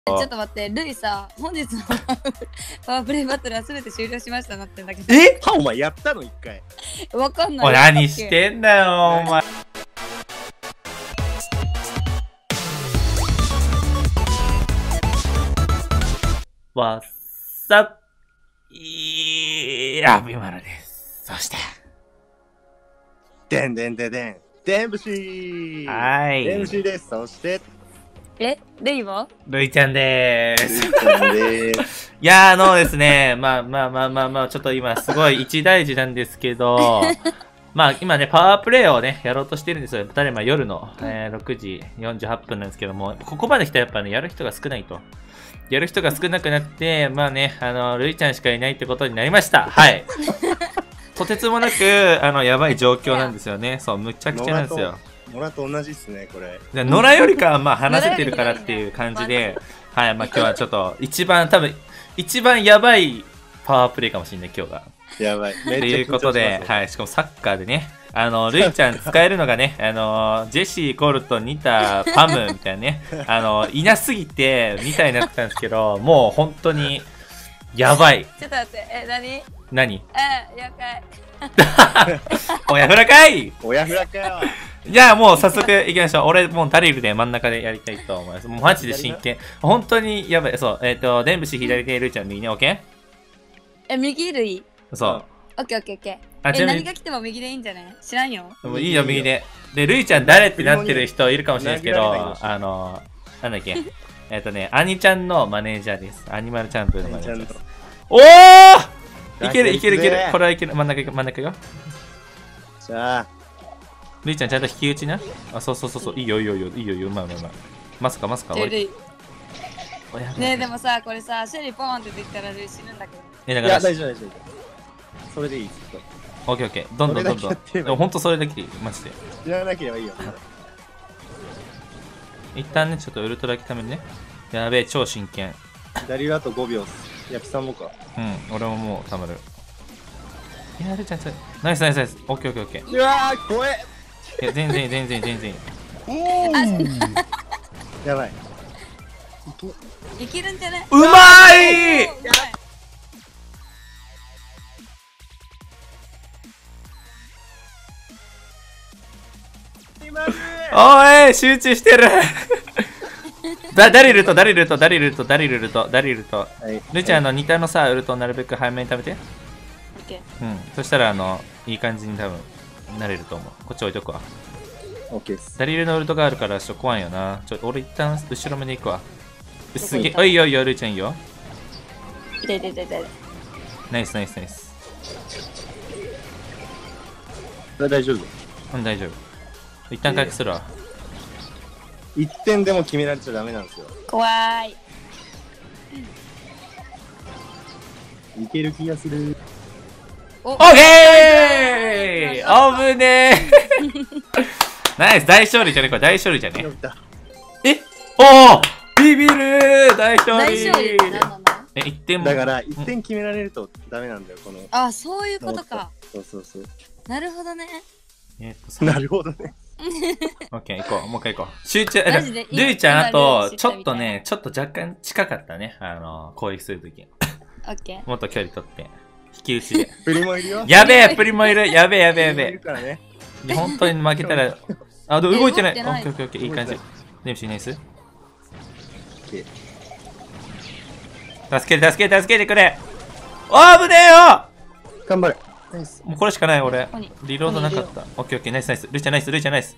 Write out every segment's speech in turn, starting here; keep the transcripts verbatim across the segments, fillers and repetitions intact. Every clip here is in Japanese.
ちょっと待って、ルイさ、本日のパワープレイバトルはすべて終了しましたなってんだけど。 えはお前やったの一回。 わかんない。 おい、何してんだよ、お前。わっさいや、ビマラです。そして。 でんでんででん。デンブシーはい。 デンブシーです。そして。 え、ルイはルイちゃんでーす。 ルイちゃんでーす。 いやー、あのですね、まあまあまあまあまあ、ちょっと今すごい一大事なんですけど、まあ今ね、パワープレイをね、やろうとしてるんですよ。ただいま夜の、えー、ろくじよんじゅうはっぷんなんですけども、ここまで来たらやっぱね、やる人が少ないと。やる人が少なくなって、まあね、あの、ルイちゃんしかいないってことになりました。はい。とてつもなく、あの、やばい状況なんですよね。そう、むちゃくちゃなんですよ。 野良と同じっすね、これ。 野良よりかは、まあ、話せてるからっていう感じで、はい、まあ今日はちょっと、一番、多分、一番やばいパワープレイかもしれない、今日が。 やばい。 ということで、はい、しかもサッカーでね、あの、ルイちゃん使えるのがね、あの、ジェシー、コルト、ニタ、パムみたいなね、あの、いなすぎて、みたいになってたんですけど、もう本当に、やばい。 ちょっと待って、え、何何え、了解。 おやふらかいおやふらかよ。 じゃあもう早速行きましょう。俺もうダリルで真ん中でやりたいと思います。もうマジで真剣。本当にやばい。そう、えっ、ー、と、デンブシ左手、ルイちゃん右ね、オッケーえ、右ルイそう。 オッケーオッケーオッケー。 あ、 え、何が来ても右でいいんじゃない知らんよ。 もういいよ、右で。で、ルイちゃん誰ってなってる人いるかもしれないですけど、あの、なんだっけ。えっとね、アニちゃんのマネージャーです。アニマルチャンプのマネージャーです。おーいけるいけるいける。これはいける。真ん中いく、真ん中いくよ。 じゃあ。 ルイちゃんちゃんと引き打ちな。あ、そうそうそうそう。いいよいいよいいよいいよいいよ。うまいうまいうまい。まさかまさか。 ねえ、でもさ、これさ、シェリーポーンってできたらルイ死ぬんだけど。 え、だから。いや、大丈夫大丈夫。それでいい。 オッケーオッケー。どんどんどんどん。でもほんとそれだけでいい。マジで。 やらなければいいよ。 一旦ね、ちょっとウルトラ来ためにね。やべえ、超真剣。 左はあとごびょう。いや、ピサンもか。 うん、俺ももうたまる。いや、ルイちゃん、ナイスナイスナイス。オッケーオッケーオッケー。 うわー、怖え。 いや、全然全然全然。 やばい。 いけるんじゃないうまいおい集中してるだダリルとダリルとダリルとダリルとダリルとルチャンの似たのさウルトなるべく早めに食べて。うん、そしたらあのいい感じに多分なれると思う。こっち置いとくわ。 オッケーです。 ダリルのウルトがあるからちょっと怖いよな。ちょ俺一旦後ろ目で行くわ。すげえ。おいよいよルチャンいいよ。 痛い痛い痛い痛い。 ナイスナイスナイス。 大丈夫。 うん大丈夫。一旦回復するわ。 いってんでも決められちゃダメなんですよ。 怖い。 いける気がする。 オッケー危ねえナイス大勝利じゃねこれ大勝利じゃねえおおビビる大勝利え、いってんもだからいってん決められるとダメなんだよ、この。 あ、そういうことか。 そうそうそう。 なるほどね。 えっと、なるほどね。 オッケー行こう、もう一回行こう。集中、ルイちゃんあと、ちょっとね、ちょっと若干近かったね。あの、攻撃するとき。 オッケー。 もっと距離取って。引き打ちで。 プリもいるよ。 やべえ、プリもいる。やべえ、やべえ、やべえ。 いや、本当に負けたら。あ、動いてない。オッケー、オッケー、オッケー、いい感じ。デムシーナイス。助けて、助けて、助けてくれ。おー、危ねえよ頑張れ。 もうこれしかない、俺。リロードなかった。オッケー、オッケー、ナイス、ナイス。ルイちゃん、ナイス、ルイちゃん、ナイス。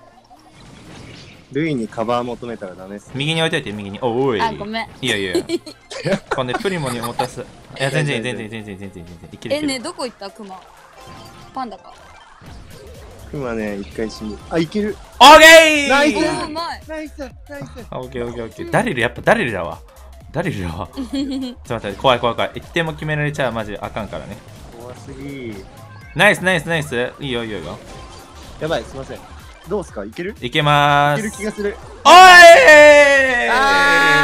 ルイにカバー求めたらダメです。 右に置いといて、右に。おおい。 あ、ごめん。 いやいや。こんで、プリモに持たす。いや、全然、全然、全然、全然、全然。いける。 え、ね、どこ行ったクマ。パンダか。 クマね、一回死ぬ。あ、いける。 オーケーナイスうまいナイスナイスオッケー、オッケー、オッケー。ダリル、やっぱダリルだわ。ダリルだわ。ちょっと待って、怖い、怖い、怖い。一点も決められちゃう、マジあかんからね。 怖すぎ。 ナイス、ナイス、ナイス。いいよ、いいよ、いいよ。 やばい、すいません。どうすかいけるいけまーす。 いける気がする。 おいー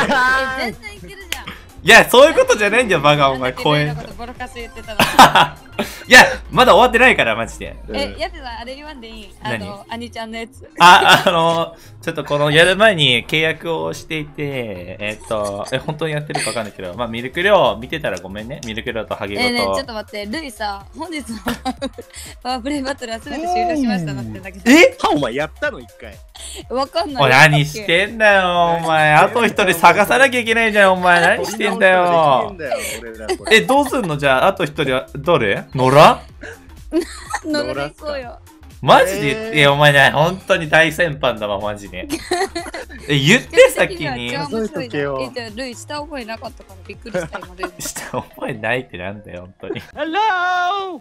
全然いけるじゃん。 いや、そういうことじゃないんだよ、バカ、お前、公園。 ボロカス言ってたの。 いや、まだ終わってないから、マジで。 え、やってたあれ言わんでいいあの、アニちゃんのやつ。 あ、あの、ちょっとこのやる前に契約をしていて、えっと、え、本当にやってるかわかんないけど、まあ、ミルク量見てたらごめんね。ミルク量とハゲゴと。 えね、ちょっと待って、ルイさ、本日のパワープレイバトルは全て終了しましたなってんだけど。 えはお前やったの一回。 わかんない。 おい、何してんだよ、お前。あと一人探さなきゃいけないじゃん、お前。何してんだよ。え、どうすんのじゃあ、あと一人は、どれ野良乗らでいこうよ。 マジで、えー、お前ね、本当に大先輩だわ、マジで。え、言って先に。 え、じゃあルイ、下覚えなかったからびっくりした今ルイ。 下覚えないってなんだよ、本当に。 Hello!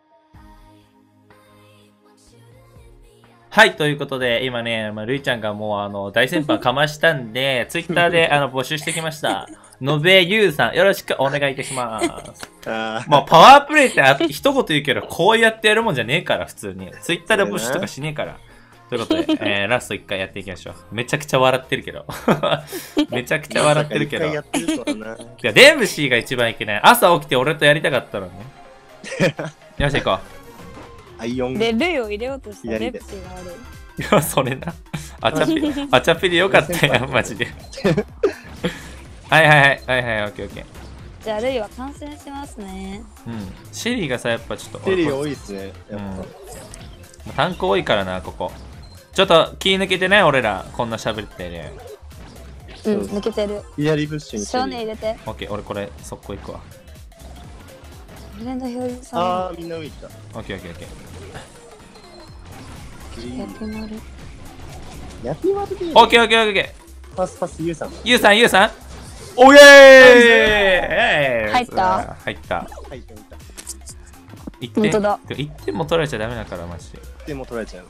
はい、ということで、今ね、まあ、るいちゃんがもうあの大先輩かましたんで、ツイッターであの募集してきました。のべゆうさん、よろしくお願いいたします。 あもうパワープレイってあ一言言うけど、こうやってやるもんじゃねえから、普通に。ツイッターで募集とかしねえから。ということで、えー、ラストいっかいやっていきましょう。めちゃくちゃ笑ってるけど。めちゃくちゃ笑ってるけど。いや、デンブシーが一番いけない。朝起きて俺とやりたかったのね。よし、行こう。 で、ルイを入れようとしたレプシーが悪い。 いや、それな。あちゃぴり、あちゃぴりよかったよ、マジで。はいはいはい、はいはい、オッケーオッケー。 じゃあ、ルイは観戦しますね。 うん。シェリーがさ、やっぱちょっと。 シェリー多いっすね。 うん。単行多いからな、ここ。ちょっと気抜けてね、俺ら。こんな喋ってね。 うん、抜けてる。 左プッシュに。 少年入れて。 オッケー、俺これ、速攻行くわ。 フレンド表示さん。 あー、みんな上行った。 オッケーオッケーオッケー。 ヤピマル。 ヤピマルでいい。 オッケーオッケーオッケー。パスパス、ユウさん。 ユウさん、ユウさん。おイエーイ入った入った。 入った、入った。 いってん、 本当だ。 いってんも取られちゃダメだから、マジで。 いってんも取られちゃ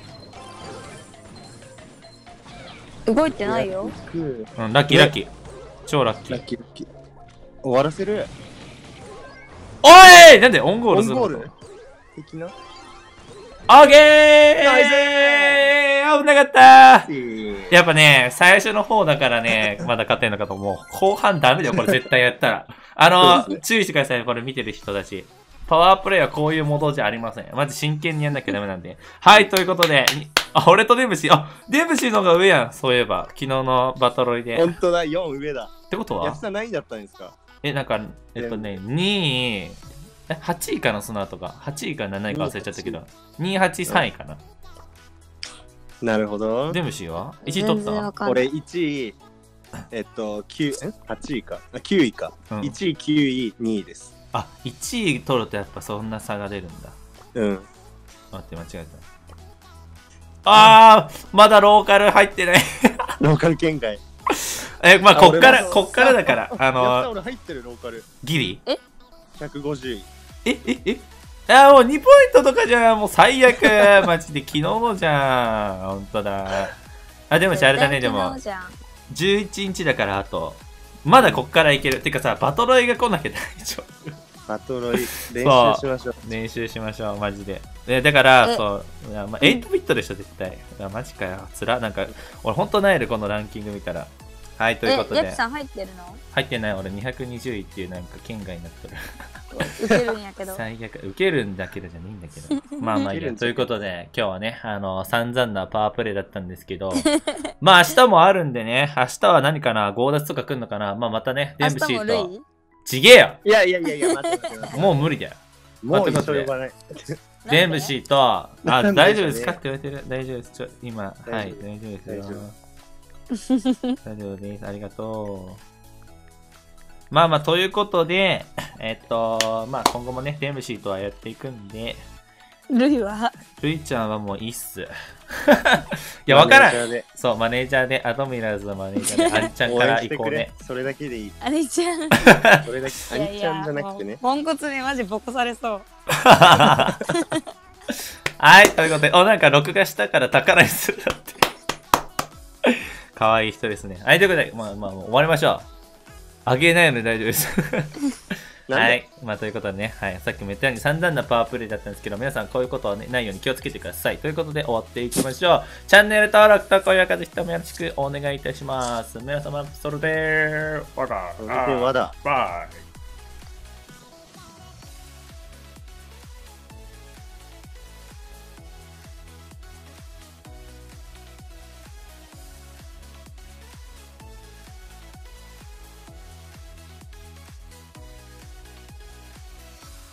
う。動いてないよ。 うん、ラッキーラッキー。超ラッキー。 ラッキーラッキー。終わらせる。 おいなんでオンゴールするの？ オンゴール的な？ オッケーナイスー危なかったーやっぱね、最初の方だからね、まだ勝てんのかと思う。後半ダメだよ、これ絶対やったら。あの、ね、注意してください、これ見てる人たち。パワープレイはこういうモードじゃありません。まず真剣にやんなきゃダメなんで。はい、ということで、あ、俺とデブシー、あ、デブシーの方が上やん、そういえば。昨日のバトロイで。 ほんとだ、よん上だ。 ってことは安田何位だったんですか？ え、なんか、えっとね、にい、え、はちいかな、その後が。はちいかなないか忘れちゃったけど。にい、はちい、さんいかな。 なるほど。 デムシーはいちい取った俺いちい、えっと、きゅう、え ?はち 位か。あ、きゅういか。うん、いちい、きゅうい、にいです。 あ、いちい取るとやっぱそんな差が出るんだ。 うん。 待って、間違えた。あー、まだローカル入ってない。 ローカル圏外。 え、まあ、こっから、こっからだから、あのー、俺入ってるローカル。 ギリえ ? ひゃくごじゅうい。 え、え、えあー、もうにポイントとかじゃん。もう最悪。マジで昨日のじゃん。ほんとだ。あ、でもしあれだね、でも。じゅういちにちだからあと。まだこっからいける。てかさ、バトロイが来なきゃ大丈夫。 バトロイ、練習しましょう。 練習しましょう、マジで。でだから、そう、いやまあ、はちビットでしょ、絶対。いやマジかよ。つら。なんか、俺ほんとないで、このランキング見たら。はい、ということで。 え、ヤピさん入ってるの？ 入ってない、俺にひゃくにじゅういっていうなんか県外になってる。 受けるんやけど。 最悪。受けるんだけどじゃないんだけど。まあまあいいや。ということで、今日はね、あの、散々なパワープレイだったんですけど、まあ明日もあるんでね、明日は何かな、強奪とか来るのかな、まあまたね、デンブシーと。ちげえよいやいやいやいや、待って待って待って。 もう無理だよ。 もう一緒呼ばない。 デンブシーと、あ、大丈夫ですかって言われてる。大丈夫です。ちょ、今、はい、大丈夫ですよ。大丈夫です。ありがとう。まあまあ、ということで、えっと、まあ今後もね、デンブシーとはやっていくんで、 ルイはルイちゃんはもういいっす。いや、わからん。そう、マネージャーで、アドミラーズのマネージャーで、アリちゃんから行こうね。 それだけでいい。 アリちゃん。 それだけ、アリちゃんじゃなくてね。 ポンコツにマジボコされそう。 はい、ということで、お、なんか録画したから宝にするだって。かわいい人ですね。はい、ということで、まあまあ、終わりましょう。あげないので大丈夫です。はい。まあ、ということでね、はい。さっきも言ったように散々なパワープレイだったんですけど、皆さんこういうことは、ね、ないように気をつけてください。ということで終わっていきましょう。チャンネル登録と高評価ぜひともよろしくお願いいたします。皆様、それでー、まだ。 それでまだ。 バイ。